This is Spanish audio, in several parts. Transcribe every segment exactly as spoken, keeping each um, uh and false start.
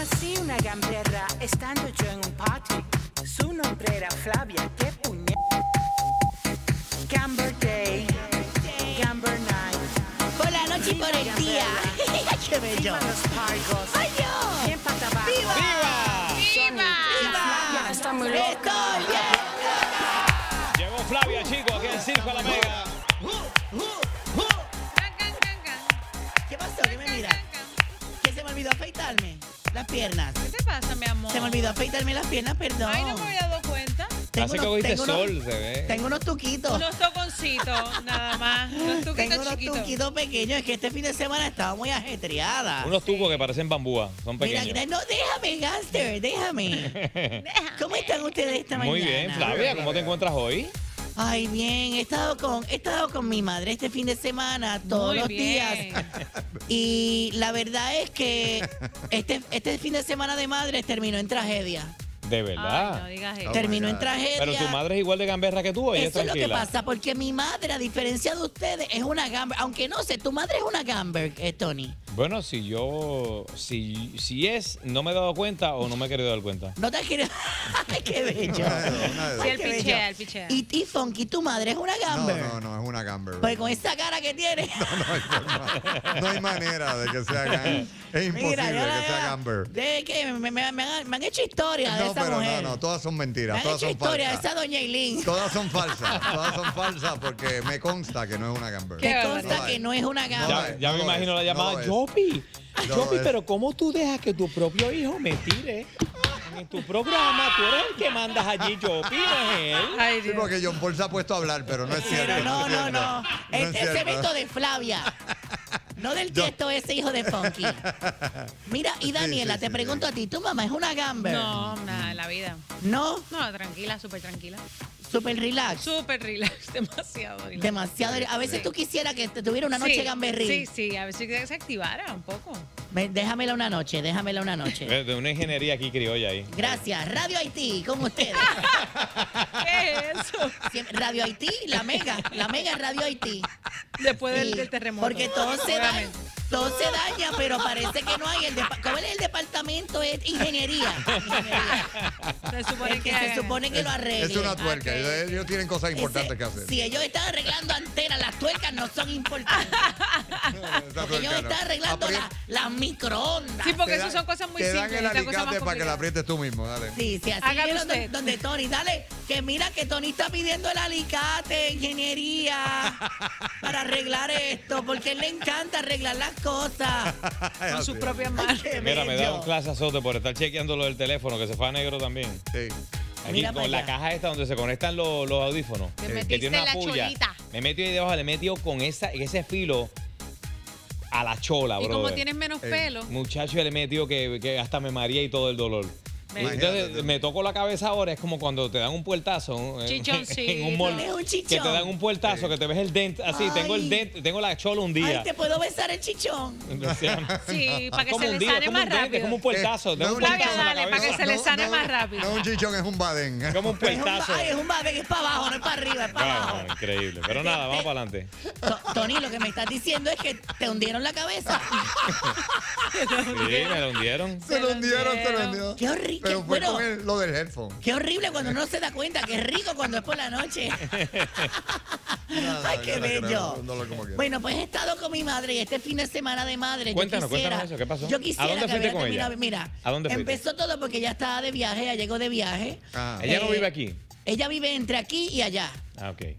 Conocí una gamberra estando yo en un party. Su nombre era Flavia, qué puñet. Gamber Day, Gamber Night. Por la noche y por el día. ¡Qué bello! Viva los pargos. ¡Ay, Dios! Bien pata abajo. ¡Viva! ¡Viva! Flavia está muy loca. ¡Estoy bien! Llegó Flavia, chicos, aquí en Circo a la Mega. ¿Qué pasó? ¿Qué me mira? ¿Qué se me olvidó afeitarme? Las piernas. ¿Qué te pasa, mi amor? Se me olvidó afeitarme las piernas, perdón. Ay, no me había dado cuenta. Tengo Así que unos- cogiste tengo unos- sol, se ve. Tengo unos tuquitos. Unos toconcitos, nada más. Unos Tengo tuquitos unos chiquitos. tuquitos pequeños. Es que este fin de semana estaba muy ajetreada. Unos tubos que parecen bambúa, son Mira, pequeños. mira, no, déjame, Gaster, déjame. ¿Cómo están ustedes esta mañana? Muy bien, Flavia, ¿cómo te encuentras hoy? Ay, bien, he estado con, he estado con mi madre este fin de semana, todos Muy los bien. días. Y la verdad es que este, este fin de semana de madres terminó en tragedia. De Ay, verdad. no digas eso. terminó en God. tragedia. Pero tu madre es igual de gamberra que tú, ella es Eso es lo que tranquila. pasa, porque mi madre, a diferencia de ustedes, es una gamber. Aunque no sé, tu madre es una gamber, eh, Tony. Bueno, si yo, si, si es, no me he dado cuenta o no me he querido dar cuenta. No te quieres. Ay, qué bello. Una de dos, una de dos. Sí, Ay, el qué pichea, bello. el pichea. Y, y Funky, tu madre es una No, gamber. no, no, es una gamber. Pues con esa cara que tiene. No hay forma. No hay manera de que sea gamber. Es imposible Mira, yo la- que sea gamber. De que me, me- me han, me han hecho historia de No, esa pero mujer. no, no, todas son me mentiras, han todas hecho son historia de falsas. esa doña Eileen. Todas son falsas, todas son falsas porque me consta que no es una gamber. Que Qué consta barbaridad. que no es una No gamber. Ya, es, ya no me lo imagino es, la no llamada, lo es. Yopi. No Yopi, es. pero ¿cómo tú dejas que tu propio hijo me tire? En tu programa, tú eres el que mandas allí, Yopi, no es él. Ay, Sí, Dios. porque John Paul se ha puesto a hablar, pero no es cierto. Pero no, es no, cierto. no. es Este es cierto. evento de Flavia. No del Yo- tiesto ese hijo de Funky. Mira, y Daniela, sí, te sí, pregunto sí. a ti, ¿tu mamá es una gamber? No, nada, en la vida. ¿No? No, tranquila, súper tranquila. Super relax. Súper relax, demasiado relax. Demasiado. A veces Sí. tú quisieras que te tuviera una noche Sí, gamberrín. Sí, sí, a ver si se activara un poco. Ve, Déjamela una noche, déjamela una noche. De una ingeniería aquí criolla ahí. Gracias. Radio Haití, con ustedes. ¿Qué es eso? Siempre- Radio Haití, la mega, la mega es Radio Haití. Después del, Sí, del terremoto. Porque todo se daña, Obviamente. todo se daña, pero parece que no hay. El depa- ¿Cuál es el departamento? Es ingeniería. Ingeniería. Se supone El que, que se hagan- supone que lo arregle. Es una tuerca. Ok. Ellos, ellos tienen cosas importantes Ese- que hacer. Si ellos están arreglando antenas, las tuercas no son importantes. Esa Porque ellos tuerca no. están arreglando Apri- la- las microondas. Sí, porque te eso dan- son cosas muy Te simples. dan el esas cosas más alicate para que la complicadas. aprietes tú mismo, dale. Sí, sí, así Hágalo es donde, usted. donde Tony, dale, que mira que Tony está pidiendo el alicate, ingeniería, para arreglar esto, porque a él le encanta arreglar las cosas. Con sus propias manos. Qué Mira, me da bello. un clase azote por estar chequeando lo del teléfono, que se fue a negro también. Sí. Aquí Mira para con la allá. caja esta donde se conectan los, los audífonos. Te que metiste tiene en una la puya. cholita. Me metí ahí debajo, le metió con esa, ese filo a la chola, Y bro. como tienes menos Eh, pelo, Muchacho, le metió que, que hasta me mareé y todo el dolor. Y Imagínate entonces tú. me toco la cabeza ahora, es como cuando te dan un puertazo en- Chichoncito. en un mall. Es un Que chichón. te dan un puertazo, Sí. que te ves el dente así. Ay. Tengo el dente, tengo la chola un Ay, día. te puedo besar el chichón. O sea, sí, para que como se un le día, sane como más un dente, rápido. como un puertazo. Eh, tengo un no es Flavia, puertazo en la dale, para cabeza. que se le sane más rápido. No es un chichón, es un badén. Como un Es un, puertazo. ay, es un badén, es para abajo, no es para arriba, es para Ah, abajo. no, increíble. Pero nada, vamos para adelante. To- Tony, lo que me estás diciendo es que te hundieron la cabeza. Sí, me lo hundieron. Se lo hundieron, se lo hundieron. hundieron. Qué horrible. Pero fue Bueno, con el- lo del headphone. qué horrible cuando uno se da cuenta. Qué rico cuando es por la noche. Nada, Ay, yo qué no creo, bello. no lo como quiera. Bueno, pues he estado con mi madre y este fin de semana de madre. Cuéntanos, yo quisiera, cuéntanos eso, ¿qué pasó? Yo ¿A quisiera dónde que fuiste hubiera con ella? terminado- Mira, ¿A dónde fuiste? empezó todo porque ella estaba de viaje, ella llegó de viaje. Ah. Ella no Eh, vive aquí. Ella vive entre aquí y allá. Ah, ok.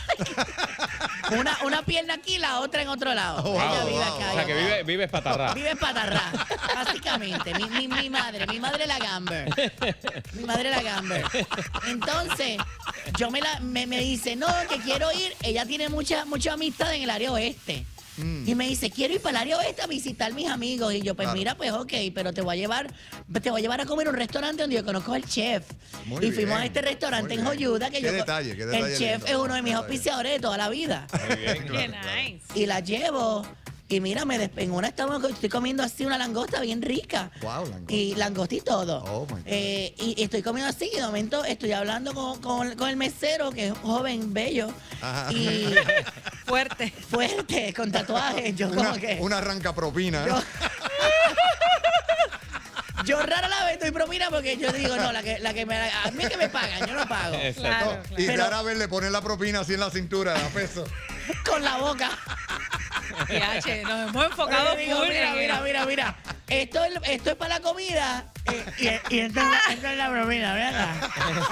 Una, una pierna aquí, la otra en otro lado. Wow, ella vive wow, acá. O sea, que ella- vive, vive patarrá. Vive en Patarrá, básicamente. Mi, mi, mi madre, mi madre la Gamber. Mi madre la Gamber. Entonces, yo me, la, me, me dice, no, que quiero ir. Ella tiene mucha, mucha amistad en el área oeste. Mm. Y me dice, quiero ir para el área oeste a visitar mis amigos. Y yo, pues Claro. mira, pues ok, pero te voy a llevar, te voy a llevar a comer a un restaurante donde yo conozco al chef. Muy y fuimos bien, a este restaurante muy en bien. Joyuda. Que Qué yo, detalle, qué detalle el chef lindo. es uno de mis Qué detalle. auspiciadores de toda la vida. Muy bien. Qué nice. Y la llevo. Y mira, me despe- en una estamos, estoy comiendo así una langosta bien rica. Wow, langosta. Y langosta y todo. Oh, my God. Eh, y, y estoy comiendo así y de momento estoy hablando con, con- con el mesero, que es joven, bello. Ajá. Y Fuerte. fuerte, con tatuajes. Yo Una, como que... una arranca propina. yo- Yo rara la vez doy propina porque yo digo, no, la que, la que me, a mí que me pagan, yo no pago. Claro, No, y Pero- rara vez le ponen la propina así en la cintura, a peso. Con la boca. Y H, nos hemos enfocado Oye, digo, full mira, en mira, eso. mira, mira. Esto es, esto es para la comida. eh, y, y esto, es la- esto es la propina, ¿verdad?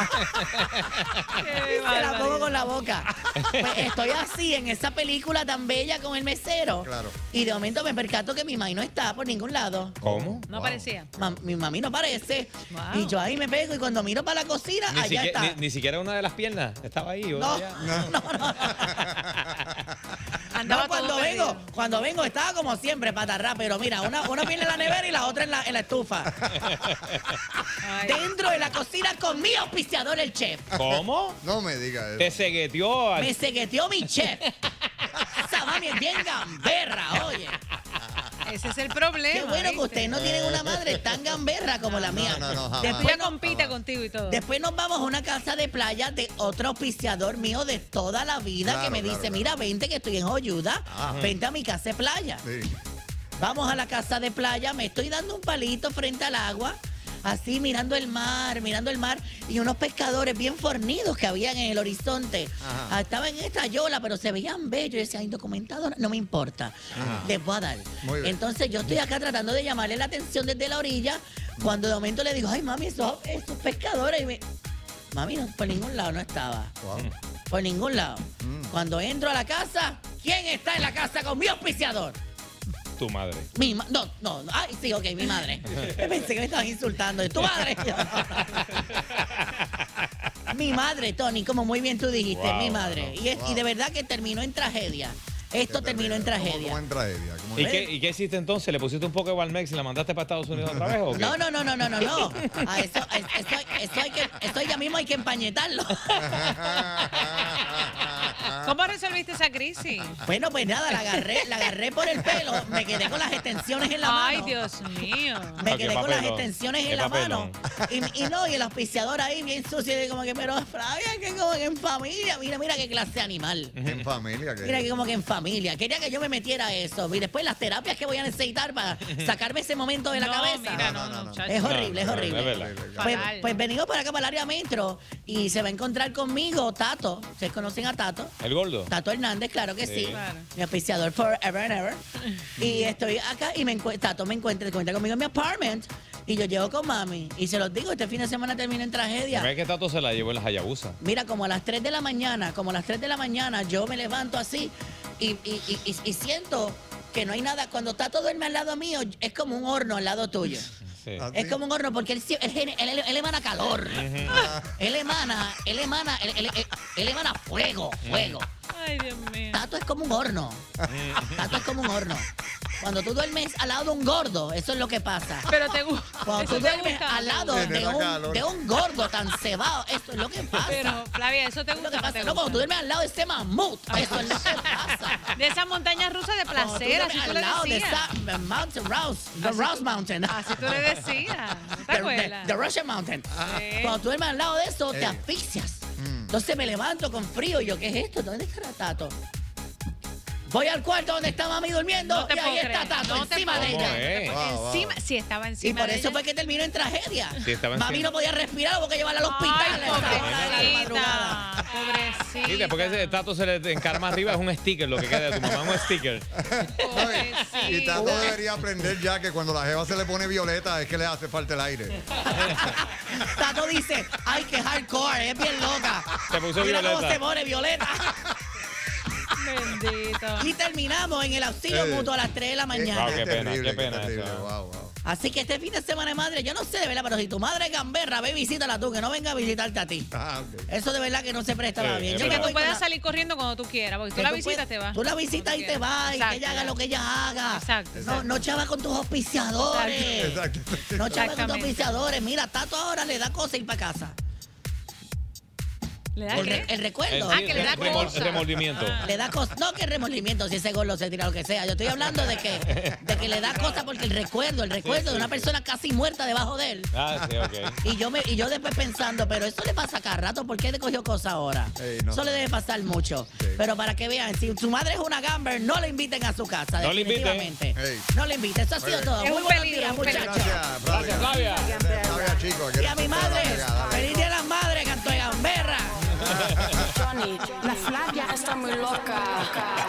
Qué Se la pongo barbaridad. con la boca. Pues estoy así en esa película tan bella con el mesero. Claro. Y de momento me percato que mi mami no está por ningún lado. ¿Cómo? No Wow. parecía. Ma- mi mami no aparece. Wow. Y yo ahí me pego y cuando miro para la cocina, Ni, allá siquiera, está. ni, ni siquiera una de las piernas estaba ahí. ¿o No, ya? no, no, no. Andaba No, cuando todo vengo, perdido. cuando vengo estaba como siempre, patarrá, pero mira, una, una viene en la nevera y la otra en la, en la estufa. Ay. Dentro de la cocina con mi auspiciador, el chef. ¿Cómo? No me digas Te eso. cegueteó. al- Me cegueteó mi chef. Esa mami es bien gamberra, oye. Ese es el problema. Qué bueno que ¿viste? ustedes no tienen una madre tan gamberra como la mía. no, no, jamás. Ella Después, no- compite contigo y todo. después nos vamos a una casa de playa de otro auspiciador mío de toda la vida Claro, que me claro, dice, claro. mira, vente que estoy en Joyuda, Ajá. vente a mi casa de playa. Sí. Vamos a la casa de playa, me estoy dando un palito frente al agua, así mirando el mar, mirando el mar, y unos pescadores bien fornidos que habían en el horizonte. Ajá. Ah, Estaba en esta yola, pero se veían bellos. Yo decía, indocumentado, no me importa. Ajá. Les voy a dar. Muy bien. Entonces yo estoy acá tratando de llamarle la atención desde la orilla, cuando de momento le digo, ay mami, esos, esos pescadores. Y me... Mami, no, por ningún lado no estaba. Wow. Por ningún lado. Mm. Cuando entro a la casa, ¿quién está en la casa con mi auspiciador? Tu madre. Mi ma- no, no, no, ay, sí, ok, mi madre. Yo pensé que me estaban insultando. ¿Tu madre? Mi madre, Tony, como muy bien tú dijiste, Wow, mi madre. Y, es- y de verdad que terminó en tragedia. Esto terminó en ¿Cómo- tragedia. ¿Cómo en tragedia? ¿Cómo ¿Y en- qué, ¿Y qué hiciste entonces? ¿Le pusiste un poco de Valmex y la mandaste para Estados Unidos otra vez o qué? No, no, no, no, no, no, no. A eso, a- eso, eso hay que, eso ya mismo hay que empañetarlo. ¿Cómo resolviste esa crisis? Bueno, pues nada, la agarré, la agarré por el pelo, me quedé con las extensiones en la mano. Ay, Dios mío. Me Ah, qué quedé con las papelón. extensiones Qué en la papelón. mano. Y, y no, y el auspiciador ahí bien sucio, y como que, pero Flavia, que como que en familia. Mira, mira qué clase de animal. En familia. ¿qué? Mira que como que en familia. Quería que yo me metiera a eso. Y después las terapias que voy a necesitar para sacarme ese momento de la no, cabeza. Mira, No, no, no, no. muchacho. Es No, horrible, es no, horrible. es verdad. Pues, Fatal. pues venimos para acá, para el área metro, y se va a encontrar conmigo Tato. ¿Ustedes conocen a Tato? ¿El gordo? Tato Hernández, claro que sí. Sí. Claro. Mi auspiciador forever and ever. Y estoy acá y me encue- Tato me encuentra, se encuentra conmigo en mi apartment. Y yo llego con mami. Y se los digo, este fin de semana termina en tragedia. ¿Ves que Tato se la llevó en las Hayabusa? Mira, como a las tres de la mañana, como a las tres de la mañana, yo me levanto así y, y- y- y- y siento que no hay nada. Cuando Tato duerme al lado mío, es como un horno al lado tuyo. Sí. Ah, Es ¿sí? como un horno porque él, sie- él, gene- él- él- él emana calor. Él emana, él emana, él, él- él- él emana fuego, fuego. Ay, Dios mío. Tato es como un horno. Tato es como un horno. Cuando tú duermes al lado de un gordo, eso es lo que pasa. Pero te gusta. Cuando tú duermes al lado de Genera un, calor. de un gordo tan cebado, eso es lo que pasa. Pero, Flavia, eso te Es lo gusta. que o no pasa. te No, cuando gusta? tú duermes al lado de ese mamut, eso es lo que pasa. De esas montañas rusas de Cuando tú placer, duermes así tú al le lado de decías. esa uh, Mountain Rouse, the Así Rouse tú- Mountain. Así tú le decías. ¿No te The, the- acuerdas? the Russian Mountain. Sí. Cuando tú duermes al lado de eso, te Ey. asfixias. Mm. Entonces me levanto con frío y yo, ¿qué es esto? ¿Dónde está Tato? Voy al cuarto donde está mami durmiendo No te y ahí puedo está creer, Tato no te encima puedo de ¿Cómo ella. es? Wow, wow. Encima, sí, estaba Y encima por de eso ella. fue que terminó en tragedia. Sí, estaba Mami encima. no podía respirar porque llevarla al hospital Ay, a esa hora de la madrugada. pobrecita. Pobrecita. Sí, después que ese Tato se le encarma arriba es un sticker, lo que queda de tu mamá, un sticker. Pobrecita. Y Tato debería aprender ya que cuando la jeva se le pone violeta es que le hace falta el aire. Tato dice, ay, qué hardcore, es bien loca. Se puso Mira cómo violeta. se pone Violeta. Bendito. Y terminamos en el auxilio Eh. mutuo a las tres de la mañana. Wow, qué pena, qué pena terrible. eso. Wow, wow. Así que este fin de semana de madre, yo no sé de verdad, pero si tu madre es gamberra, ve y visítala tú, que no venga a visitarte a ti. Ah, ok. Eso de verdad que no se presta nada Sí, bien. es Yo me verdad. voy Tú con puedes la- salir corriendo cuando tú quieras, porque tú que la tú visitas, puedes- te vas. Tú la visitas y te vas, y que Exacto, ella haga ya. lo que ella haga. Exacto, No, exacto. no chava con tus auspiciadores. Exacto. No chava con tus Exactamente. auspiciadores. Mira, Tato ahora le da cosa ir para casa. ¿Le da El, qué? re- el recuerdo. Ah, que le da remol- cosa. remordimiento. Ah. Le da cosa. No que remordimiento, si ese gordo se tira lo que sea. Yo estoy hablando de que, de que le da cosa porque el recuerdo, el recuerdo de una persona casi muerta debajo de él. Ah, sí, ok. Y yo me, y yo después pensando, pero eso le pasa cada rato, ¿por qué le cogió cosa ahora? Ey, no eso sé. le debe pasar mucho. Sí. Pero para que vean, si su madre es una gamber, no le inviten a su casa, No le inviten. definitivamente. Ey. No le inviten. Eso ha sido bien. todo. Es Muy un buenos peligro, días, un peligro. muchachos. Gracias, Flavia. Gracias, Flavia. que Y a mi madre, feliz día de las madres, canto de gamberra. Johnny, la Flavia está muy loca.